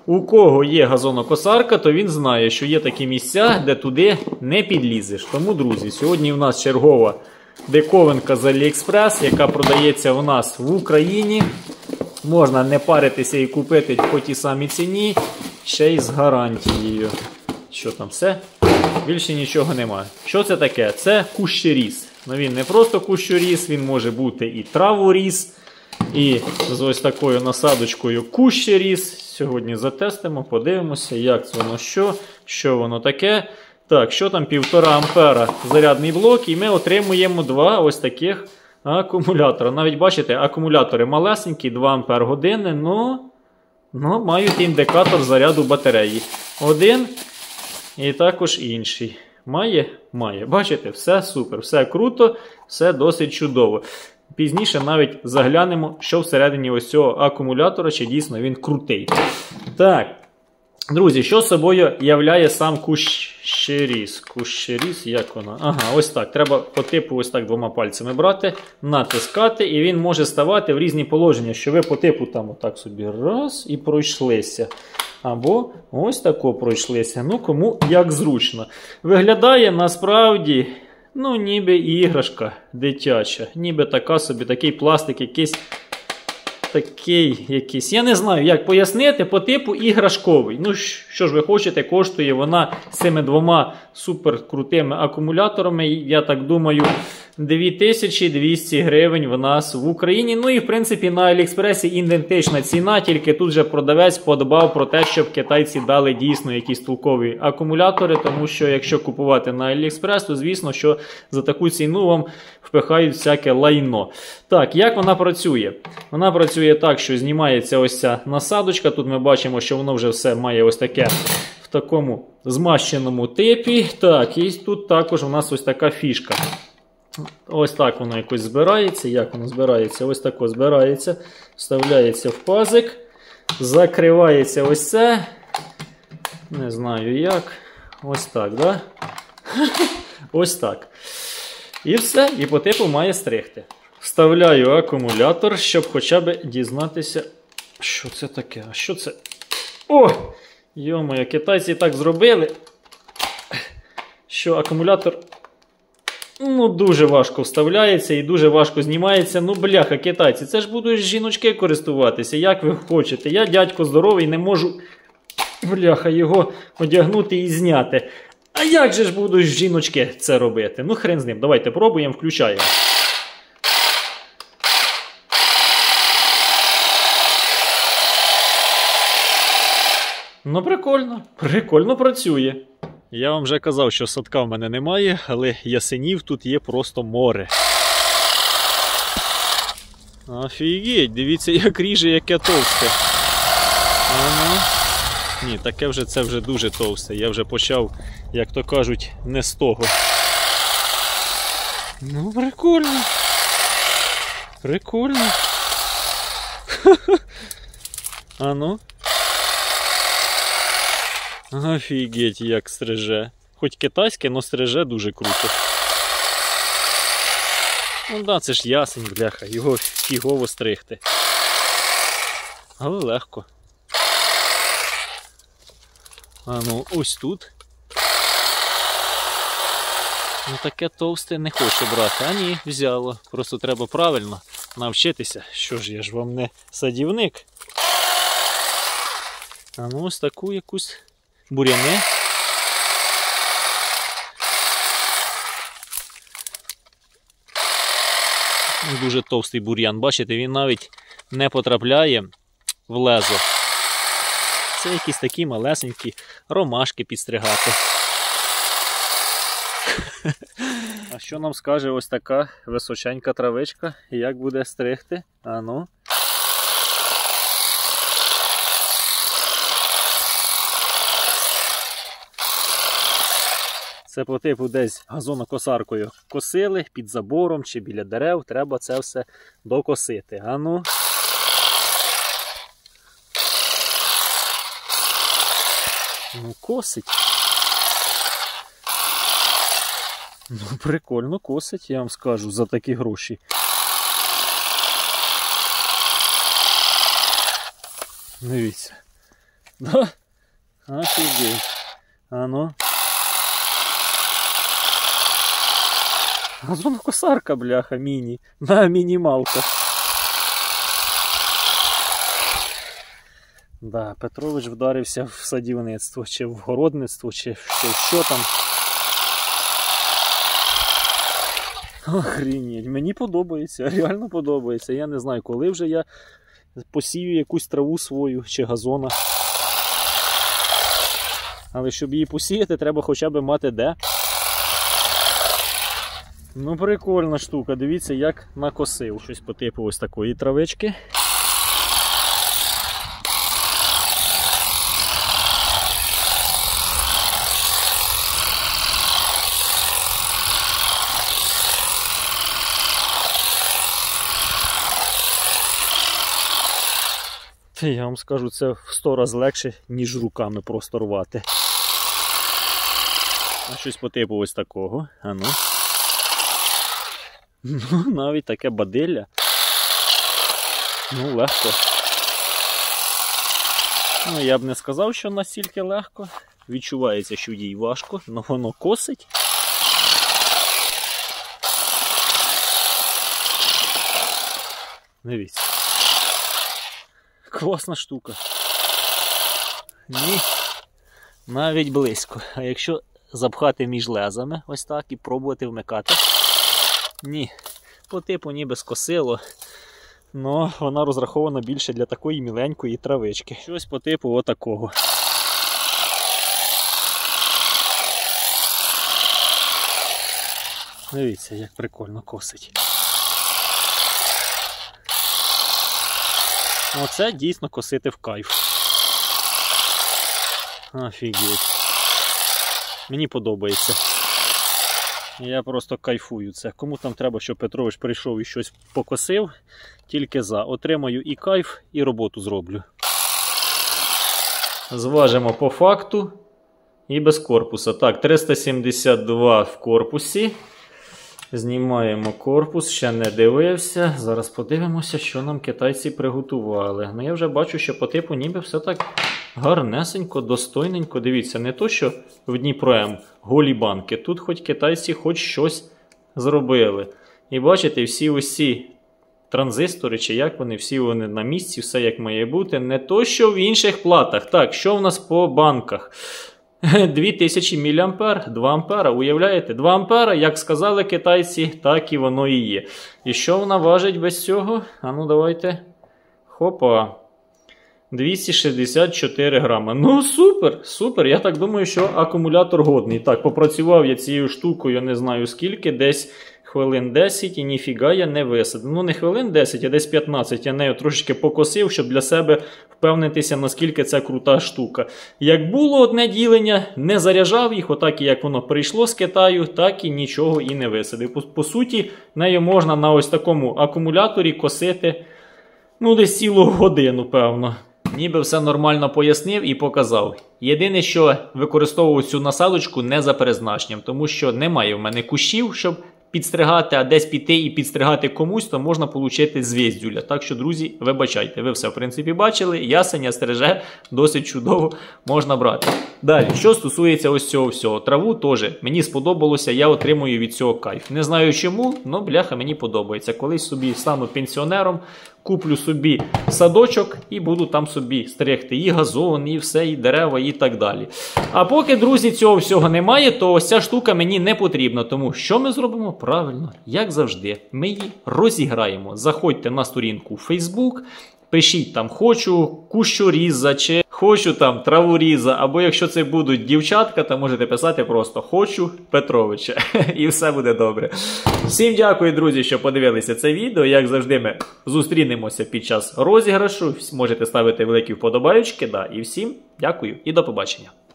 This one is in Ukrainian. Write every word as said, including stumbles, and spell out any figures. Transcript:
у кого є газонокосарка, то він знає, що є такі місця, де туди не підлізеш. Тому, друзі, сьогодні у нас чергова диковинка з Aliexpress, яка продається у нас в Україні. Можна не паритися і купити по тій самій ціні, ще й з гарантією. Що там, все? Більше нічого немає. Що це таке? Це кущеріз. Ну, він не просто кущеріз, він може бути і траворіз, і з ось такою насадочкою кущеріз. Сьогодні затестимо, подивимося, як це воно, що, що воно таке. Так, що там, півтора ампера зарядний блок, і ми отримуємо два ось таких акумулятора. Навіть бачите, акумулятори малесенькі, два ампер години, но, но мають індикатор заряду батареї. Один і також інший. Має? Має. Бачите, все супер, все круто, все досить чудово. Пізніше навіть заглянемо, що всередині ось цього акумулятора, чи дійсно він крутий. Так, друзі, що собою являє сам кущеріз? Кущеріз, як воно? Ага, ось так. Треба по типу ось так двома пальцями брати, натискати, і він може ставати в різні положення, що ви по типу там отак собі раз і пройшлися. Або ось тако пройшлися. Ну, кому як зручно. Виглядає насправді, ну, ніби іграшка дитяча. Ніби така собі, такий пластик якийсь. Такий якийсь. Я не знаю, як пояснити, по типу іграшковий. Ну, що ж ви хочете, коштує вона з цими двома суперкрутими акумуляторами, я так думаю, дві тисячі двісті гривень в нас в Україні. Ну і, в принципі, на Аліекспресі ідентична ціна, тільки тут же продавець подбав про те, щоб китайці дали дійсно якісь толкові акумулятори, тому що якщо купувати на Аліекспрес, то, звісно, що за таку ціну вам впихають всяке лайно. Так, як вона працює? Вона працює так, що знімається ось ця насадочка. Тут ми бачимо, що воно вже все має ось таке в такому змащеному типі. Так, і тут також у нас ось така фішка. Ось так воно якось збирається. Як воно збирається? Ось тако збирається. Вставляється в пазик. Закривається ось це. Не знаю як. Ось так, да? Ось так. І все. І по типу має стригти. Вставляю акумулятор, щоб хоча б дізнатися, що це таке. А що це? О! Йо-моє, китайці так зробили, що акумулятор, ну, дуже важко вставляється і дуже важко знімається. Ну, бляха, китайці, це ж будуть жіночки користуватися, як ви хочете. Я, дядько здоровий, не можу, бляха, його одягнути і зняти. А як же ж будуть жіночки це робити? Ну, хрен з ним. Давайте пробуємо, включаємо. Ну, прикольно. Прикольно працює. Я вам вже казав, що садка в мене немає, але ясенів тут є просто море. Офігеть, дивіться, як ріже, яке товсте. Ага. Ні, таке вже, це вже дуже товсте. Я вже почав, як то кажуть, не з того. Ну, прикольно. Прикольно. А ну. Офігеть, як стриже. Хоч китайське, но стриже дуже круто. Ну да, це ж ясень, бляха, його фігово стригти. Але легко. А ну, ось тут. Ну таке товсте не хочу брати. А ні, взяло. Просто треба правильно навчитися. Що ж, я ж вам не садівник. А ну ось таку якусь буряни. Дуже товстий бур'ян. Бачите, він навіть не потрапляє в лезо. Це якісь такі малесенькі ромашки підстригати. А що нам скаже ось така височенька травичка? Як буде стригти? А ну. Це по типу десь газонокосаркою косили, під забором чи біля дерев. Треба це все докосити. А ну. Ну, косить. Ну, прикольно косить, я вам скажу, за такі гроші. Дивіться. Да? Офігеть. А ну. Газонокосарка, бляха, міні. На мінімалка. Да, Петрович вдарився в садівництво, чи в городництво, чи що, що там. Охренеть, мені подобається, реально подобається. Я не знаю, коли вже я посію якусь траву свою, чи газона. Але щоб її посіяти, треба хоча б мати де. Ну, прикольна штука, дивіться, як накосив. Щось по типу ось такої травички. Я вам скажу, це в сто разів легше, ніж руками просто рвати. А щось по типу ось такого. А ну. Ну, навіть таке бадилля. Ну, легко. Ну, я б не сказав, що настільки легко. Відчувається, що їй важко, але воно косить. Дивіться. Класна штука. Ні, навіть близько. А якщо запхати між лезами ось так і пробувати вмикати, ні, по типу ніби скосило, але вона розрахована більше для такої міленької травички. Щось по типу отакого. Дивіться, як прикольно косить. Оце дійсно косити в кайф. Офігеть. Мені подобається. Я просто кайфую це. Кому там треба, щоб Петрович прийшов і щось покосив, тільки за. Отримаю і кайф, і роботу зроблю. Зважимо по факту і без корпуса. Так, триста сімдесят два в корпусі. Знімаємо корпус, ще не дивився. Зараз подивимося, що нам китайці приготували. Ну я вже бачу, що по типу ніби все так гарнесенько, достойненько. Дивіться, не то, що в Дніпро М голі банки. Тут хоч китайці хоч щось зробили. І бачите, всі усі транзистори, чи як вони, всі вони на місці, все як має бути. Не то, що в інших платах. Так, що в нас по банках? дві тисячі міліампер, два ампера, уявляєте? два ампера, як сказали китайці, так і воно і є. І що вона важить без цього? А ну давайте. Хопа. двісті шістдесят чотири грама. Ну супер, супер. Я так думаю, що акумулятор годний. Так, попрацював я цією штукою, не знаю скільки, десь хвилин десять і ніфіга я не висадив. Ну не хвилин десять, а десь п'ятнадцять. Я нею трошечки покосив, щоб для себе впевнитися, наскільки це крута штука. Як було одне ділення, не заряджав їх, отак і як воно прийшло з Китаю, так і нічого і не висадив. По, по суті, нею можна на ось такому акумуляторі косити, ну десь цілу годину, певно. Ніби все нормально пояснив і показав. Єдине, що використовував цю насадочку не за призначенням, тому що немає в мене кущів, щоб підстригати, а десь піти і підстригати комусь, то можна отримати звіздюля. Так що, друзі, вибачайте, ви все в принципі бачили, ясеня стриже досить чудово можна брати. Далі, що стосується ось цього всього, траву теж мені сподобалося, я отримую від цього кайф. Не знаю чому, але бляха мені подобається. Колись собі стану пенсіонером, куплю собі садочок і буду там собі стригти і газон, і все, і дерева, і так далі. А поки, друзі, цього всього немає, то ось ця штука мені не потрібна. Тому що ми зробимо? Правильно, як завжди, ми її розіграємо. Заходьте на сторінку у Facebook, пишіть там «хочу кущоріза» чи «хочу там траворіза», або якщо це будуть дівчатка, то можете писати просто «хочу Петровича» і все буде добре. Всім дякую, друзі, що подивилися це відео. Як завжди, ми зустрінемося під час розіграшу. Можете ставити великі вподобайки. Да. І всім дякую і до побачення.